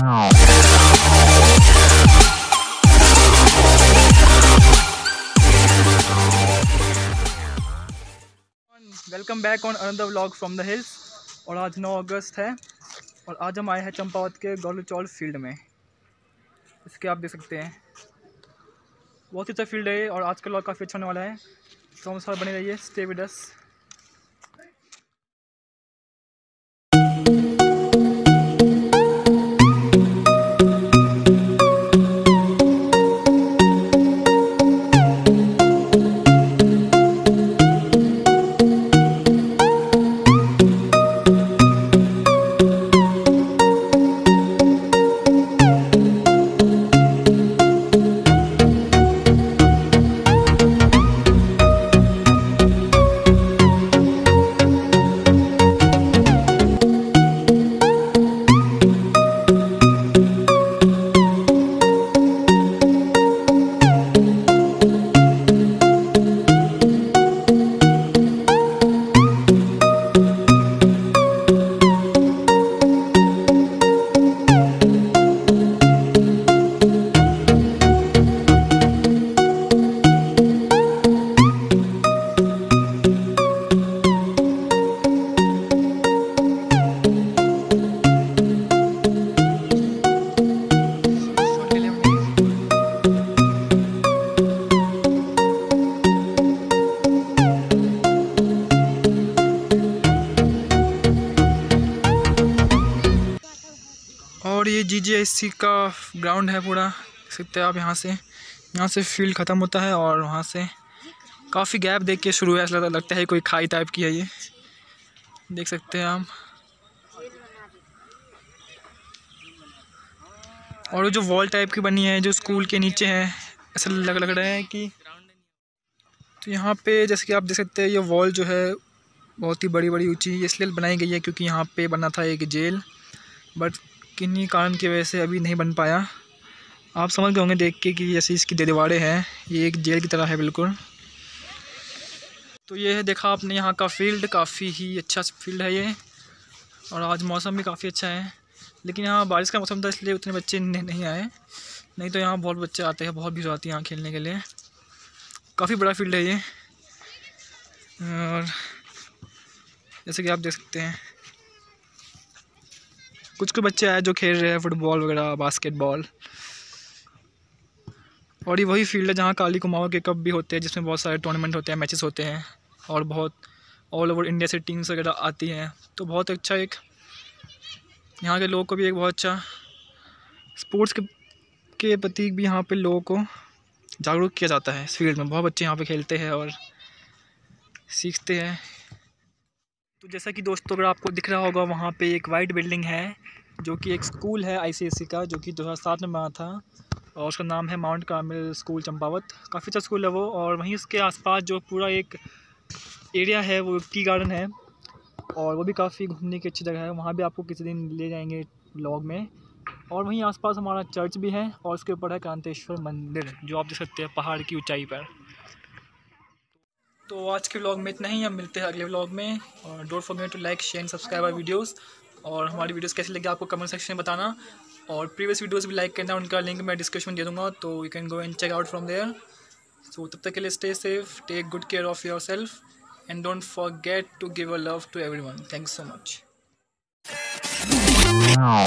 Welcome back on another vlog from the hills. और आज 9 अगस्त है और आज हम आए हैं चंपावत के गोरल चौर फील्ड में। इसके आप देख सकते हैं बहुत ही अच्छा फील्ड है और आज का व्लॉग काफ़ी अच्छा होने वाला है, तो हम साथ बने रहिए, स्टे विद अस। और ये GGSC का ग्राउंड है पूरा, देख सकते हैं आप। यहाँ से फील्ड ख़त्म होता है और वहाँ से काफ़ी गैप देख के शुरू है, ऐसा लगता है कोई खाई टाइप की है ये, देख सकते हैं आप। और जो वॉल टाइप की बनी है जो स्कूल के नीचे है, ऐसा लग रहा है कि तो यहाँ पे जैसे कि आप देख सकते हैं ये वॉल जो है बहुत ही बड़ी ऊंची इसलिए बनाई गई है क्योंकि यहाँ पे बना था एक जेल, बट किन्हीं कारण की वजह से अभी नहीं बन पाया। आप समझ गए होंगे देख के कि जैसे इसकी दीवारें हैं, ये एक जेल की तरह है बिल्कुल। तो ये है, देखा आपने यहाँ का फील्ड, काफ़ी ही अच्छा फील्ड है ये। और आज मौसम भी काफ़ी अच्छा है, लेकिन यहाँ बारिश का मौसम था इसलिए उतने बच्चे नहीं आए, नहीं तो यहाँ बहुत बच्चे आते हैं, बहुत भीड़ आती है यहाँ खेलने के लिए। काफ़ी बड़ा फील्ड है ये। और जैसे कि आप देख सकते हैं कुछ बच्चे आए जो खेल रहे हैं फुटबॉल वगैरह, बास्केटबॉल। और ये वही फील्ड है जहाँ काली कुमाऊँ के कप भी होते हैं, जिसमें बहुत सारे टूर्नामेंट होते हैं, मैचेस होते हैं और बहुत ऑल ओवर इंडिया से टीम्स वगैरह आती हैं। तो बहुत अच्छा एक यहाँ के लोगों को भी एक बहुत अच्छा स्पोर्ट्स के प्रति भी यहाँ पे लोगों को जागरूक किया जाता है। इस फील्ड में बहुत बच्चे यहाँ पे खेलते हैं और सीखते हैं। तो जैसा कि दोस्तों अगर आपको दिख रहा होगा वहाँ पे एक वाइट बिल्डिंग है जो कि एक स्कूल है ICSC का, जो कि 2007 में बना था और उसका नाम है माउंट कार्मेल स्कूल चंपावत। काफ़ी अच्छा स्कूल है वो। और वहीं उसके आसपास जो पूरा एक एरिया है वो टी गार्डन है और वो भी काफ़ी घूमने की अच्छी जगह है, वहाँ भी आपको किसी दिन ले जाएंगे व्लॉग में। और वहीं आसपास हमारा चर्च भी है और उसके ऊपर है क्रांतेश्वर मंदिर, जो आप देख सकते हैं पहाड़ की ऊंचाई पर। तो आज के व्लॉग में इतना ही, हम मिलते हैं अगले व्लॉग में। और don't forget to like, share and subscribe our videos. और हमारी वीडियोस कैसी लगी आपको कमेंट सेक्शन में बताना, और प्रीवियस वीडियोस भी लाइक करना, उनका लिंक मैं डिस्क्रिप्शन में दे दूँगा, तो you can go and check out from there. So तब तक के लिए stay safe, take good care of yourself and don't forget to give a love to everyone. Thanks so much.